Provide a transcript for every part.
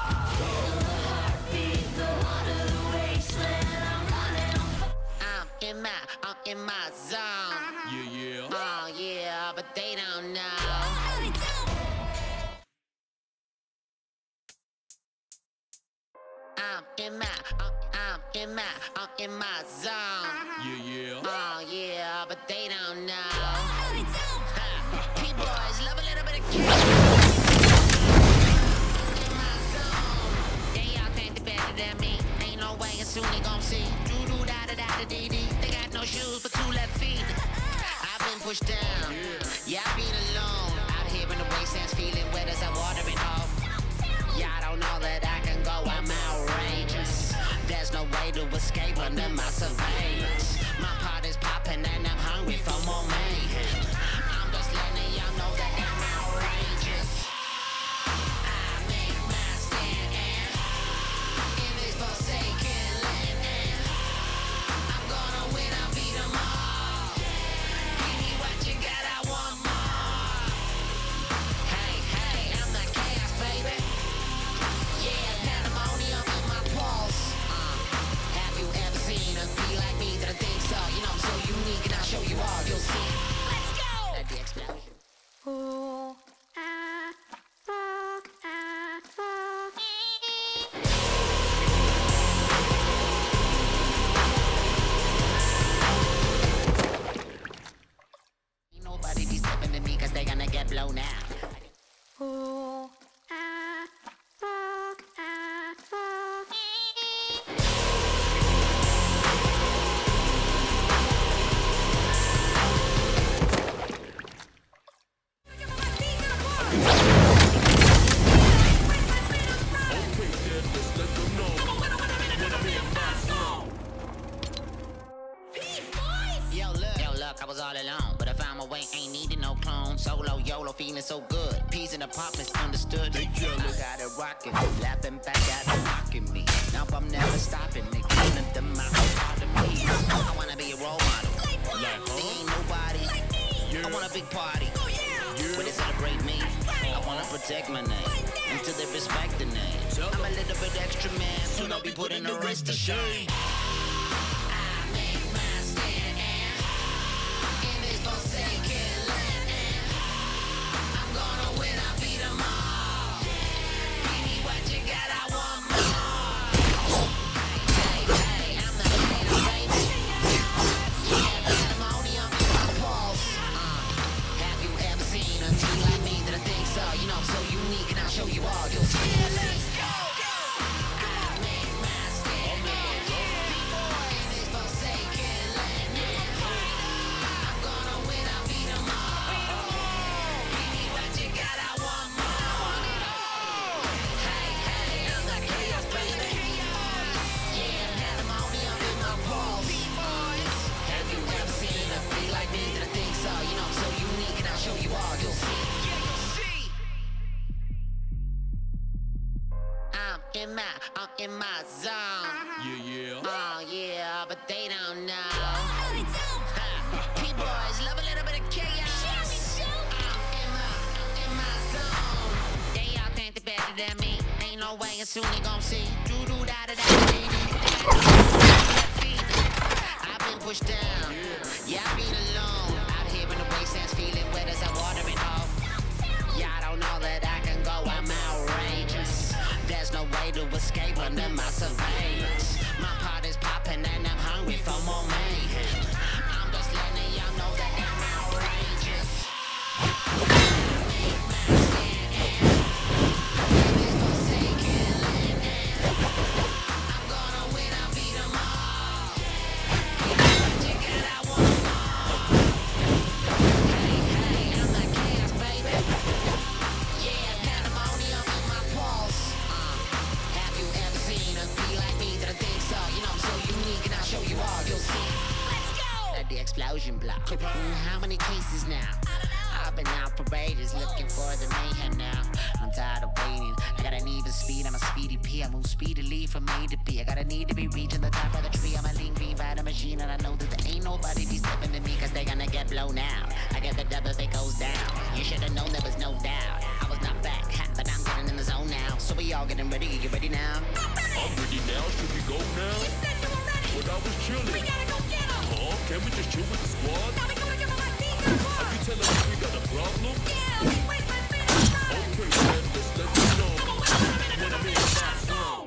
I'm in my zone. Yeah. Oh yeah, but they don't know. I'm in my zone. Yeah. Oh yeah, but they don't know. P-boys love a little bit of cake. In my zone. They all think they're better than me. Ain't no way, and soon they gon' see. Do-do-da-da-da-da-dee-dee. They got no shoes but 2 left feet. I've been pushed down. Yeah, I've been alone. Out here in the wastelands, feeling wet as I'm watering off. Y'all don't know that I can go. I'm outrageous. There's no way to escape under my surveillance. My pot is popping and I'm hungry for more mayhem. I'm just letting y'all know that I'm outrageous. I make my stand in this forsaken land, and I'm gonna win, I'll beat 'em all. Give me what you got, I want more. Hey, hey, I'm the chaos, baby. Yeah, pandemonium in my pulse. Have you ever seen a be like me that I think so? You know I'm so unique and I'll show you all, you'll see. Let's go! At the explosion. Ooh, Ain't nobody be stepping to me cause they gonna get blown out. Ooh, Yo, look, I was all alone, but I found my way, ain't needing no clone. Solo, YOLO, feeling so good. Peas in the apartments, understood. They jealous. Got it rocking, laughing back at them, mocking me. Now I'm never stopping, they killing them out part of me. I wanna be a role model. They ain't nobody. I want a big party. When they celebrate me, I wanna protect my name until they respect the name. I'm a little bit extra man, soon I'll be putting the rest to shame. I make my stand in this forsaken land, and I'm gonna win, I'll beat 'em all. Give me what you got, I want more. Hey, hey, I'm the leader, baby. Yeah, pandemonium in my pulse. Have you ever seen a team like me that I think so? You know I'm so unique and I'll show you all, you'll see. Let's go! I make my stand in this forsaken land, and I'm gonna win, I'll beat 'em all. Give me what you got, I want more. Hey, hey, I'm the chaos, baby. Yeah, pandemonium in my pulse. Have you ever seen a freak like me that I think so? You know I'm so unique and I'll show you all, you'll see. I'm in my zone. Yeah. Oh yeah, but they don't know. P-boys love a little bit of chaos. I'm in my zone. They all think they're better than me. Ain't no way, and soon they gon' see. Do-do-da-da-da-da-dee-dee. I've been pushed down. Yeah, I've been alone. Out here in the wastelands, feeling wet as I'm watering off. Y'all don't know that I can go. I'm outrageous. There's no way to escape under my surveillance. My pot is popping and I'm hungry for more mayhem. I'm just letting y'all know that I'm outrageous. I make my stand in this forsaken land, and I'm gonna win, I'll beat 'em all. Give me what you got, I want more. Hey, hey, I'm the chaos, baby. Yeah, pandemonium in my pulse. Have you ever seen a be like me that I think so? You know I'm so unique and I'll show you all, you'll see. Let's go! At the explosion block. How many cases now? I've been out for ages looking for the mayhem now. I'm tired of waiting. I got an even speed, I'm a speedy P. I move speedily from A to B. I got a need to be reaching the top of the tree. I'm a lean green fighter machine, and I know that there ain't nobody be stepping to me cause they gonna get blown out. I get the double if it goes down. You should've known there was no doubt. I was not back, but I'm getting getting in the zone now. So we all getting ready. You ready now? I'm ready now. Should we go now? You said you were ready. But I was chilling. We gotta go get him. Huh? Can we just chill with the squad? Now we gonna give him like these and Are you telling me we got a problem? Yeah, these wasteland fans are right. Okay, then let's let them know. When I'm in my zone.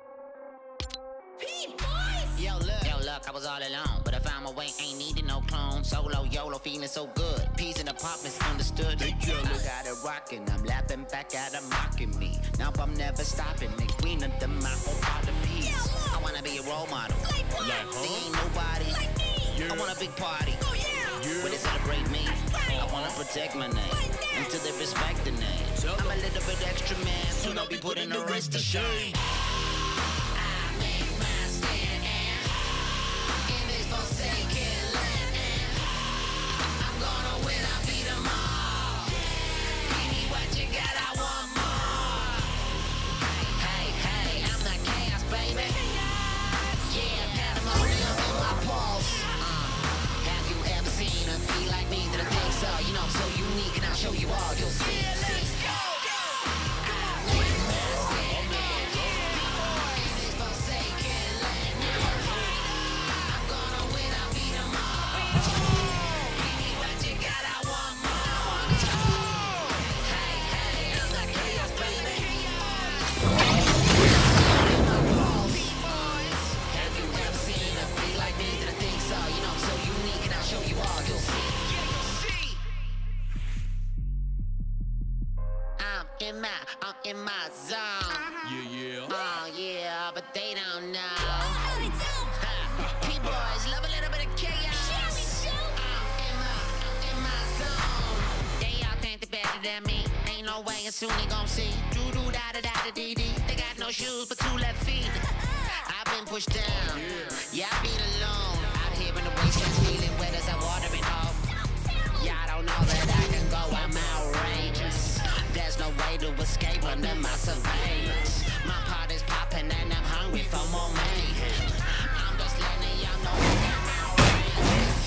Pete, boys. Yo, look, I was all alone, but I found my way, ain't needing no clone. Solo, YOLO, feeling so good. Peace in the pop misunderstood. They jealous. I got it rocking, I'm laughing back at them mocking me. Now I'm never stopping, the queen of them, my whole part of peace. I wanna be a role model. Like what? Like, They huh? ain't nobody. Like me. Yeah. I want a big party. Oh, yeah. Yeah. When they celebrate me, I wanna protect my name until they respect the name. I'm a little bit extra man, soon I'll be putting the rest to shame. I make my stand in this forsaken land. I'm gonna win, I beat 'em all. Give me what you got, I want more. Hey, I'm the chaos, baby. Yeah, pandemonium in my pulse. Have you ever seen a beat like me? That I think so. You know I'm so unique, and I'll show you all. You'll see. Let's go. I'm in my zone. Yeah. Oh yeah, but they don't know. Oh, they do. P-boys love a little bit of chaos. I'm in my zone. They all think they're better than me. Ain't no way, and soon they gon' see. Do-do-da-da-da-da-dee-dee. They got no shoes but 2 left feet. I've been pushed down. Yeah, I've been alone. Out here in the wastelands, feeling wet as I watering off. Y'all don't know that I can go. I'm outrageous. There's no way to escape under my surveillance. My pot is popping and I'm hungry for more mayhem. I'm just letting y'all know that I'm outrageous.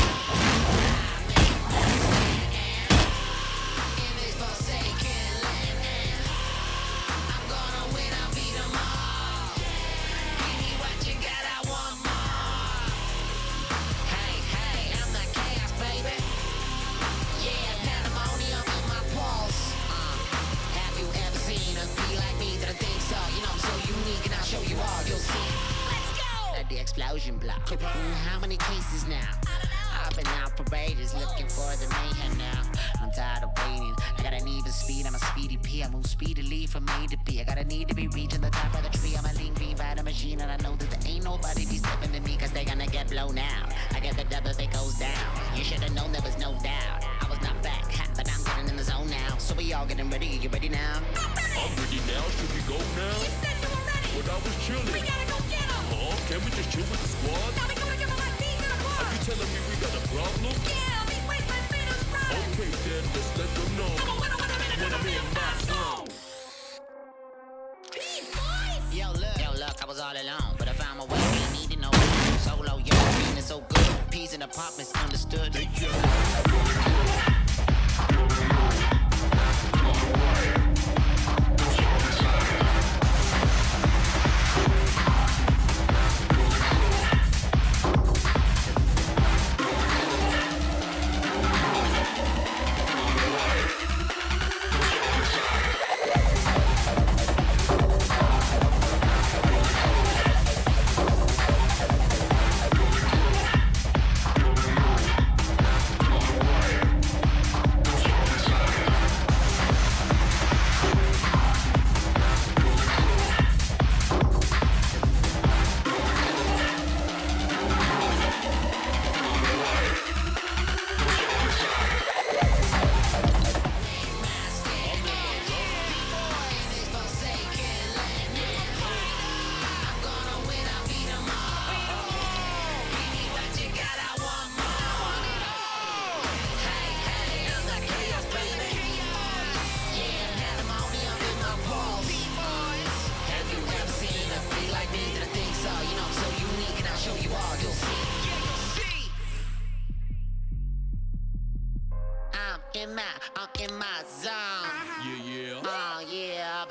In this forsaken land, I'm gonna win, I'll beat 'em all. Give me what you got, I want more. Hey, I'm the chaos, baby. Yeah, pandemonium in my pulse. Have you ever seen a beat like me? That I think so. You know I'm so unique, and I'll show you all. You'll see. Let's go. At the explosion block. How many cases now? I've been out for ages, looking for the mayhem now. I'm tired of waiting. I got an even speed. I'm a speedy P. I move speedily from A to B. I got a need to be reaching the top of the tree. I'm a lean bean fighter machine, and I know that there ain't nobody be stepping to me, 'cause they gonna get blown out. I get the double if it goes down. You should've known there was no doubt. I was not back, but I'm getting in the zone now. So we all getting ready. You ready now? I'm ready now. Should we go now? You said you were ready. But I was We chilling. gotta go get him. Huh? Can we just chill with the squad? Now we gonna give him like these and Are you telling me we got a problem? Yeah, these wasteland fans are right. Okay, then let's let them know. When I'm in my zone. Pete, boys. Yo, look, I was all alone, but I found my way. Ain't needing no clone. Solo, YOLO, feeling so good. Peace in the pop misunderstood. They jealous. I'm in my zone. Yeah. Oh yeah,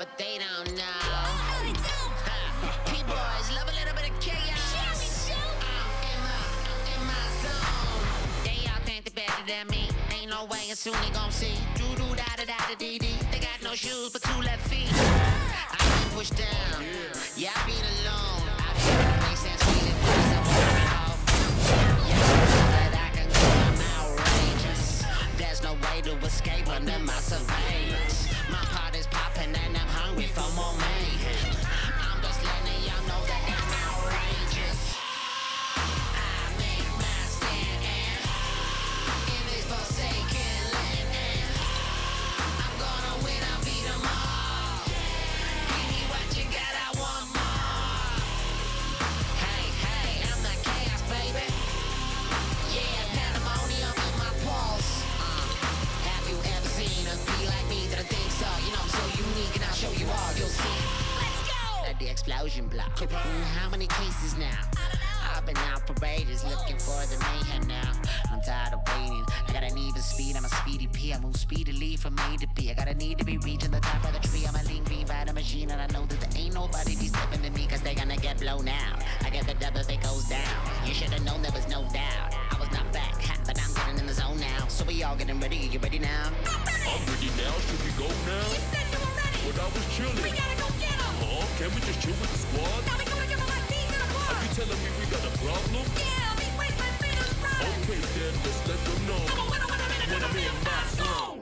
and soon they gon' see. Do do da da da da dee dee. They got no shoes but 2 left feet. I've been pushed down. Yeah, I've been alone. I've been in a place and feeling place I'm walking off. Yeah, but I can go, I'm outrageous. There's no way to escape under my surveillance. My pot is popping and I'm hungry for more mayhem. I'm just letting y'all know that I'm outrageous. I make my stand in this forsaken land, and I'm gonna win, I'll beat 'em all. Give me what you got, I want more. Hey, hey, I'm the chaos, baby. Yeah, pandemonium in my pulse. Have you ever seen a be like me that I think so? You know I'm so unique and I'll show you all, you'll see. Let's go! At the explosion block. How many cases now? I've been out for ages looking for the mayhem now. I'm tired of waiting. I got an even speed, I'm a speedy P. I move speedily from A to B. I got a need to be reaching the top of the tree. I'm a lean bean by the machine, and I know that there ain't nobody be stepping to me, cause they gonna get blown out. I get the double if it goes down. You should've known there was no doubt. I was not back, but I'm getting in the zone now. So we all getting ready, you ready now? I'm ready now, should we go now? You said you were ready. But I was We chilling. gotta go get 'em. Huh? Can we just chill with the squad? Now we gonna give 'em like these in a Are bar. you telling me we got a problem? Yeah, these wasteland feeders right. Okay then, let's let them know. I'm a winner When I'm in my zone.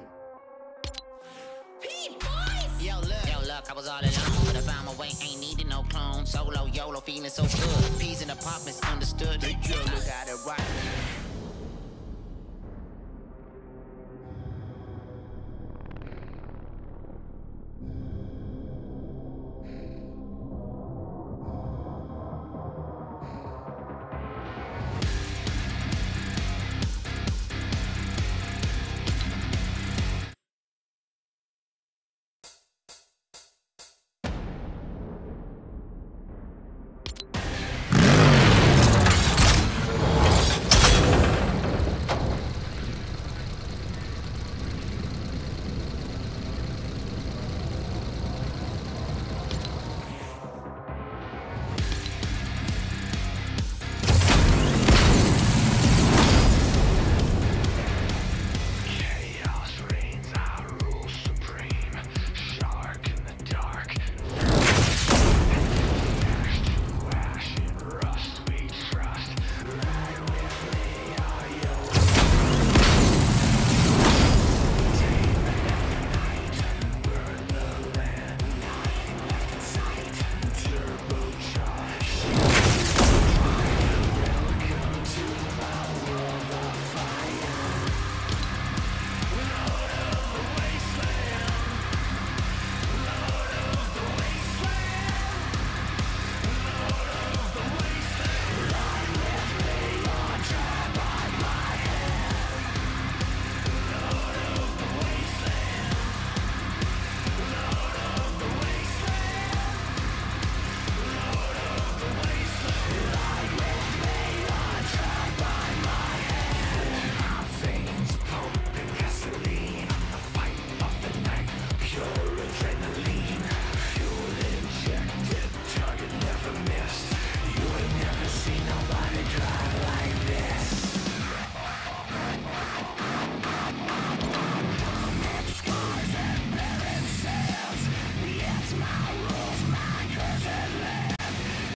Pete, boys. Yo, look, I was all alone, but I found my way, ain't needing no clone. Solo, YOLO, feeling so good. Peas in apartments, understood. They jealous. Got it right.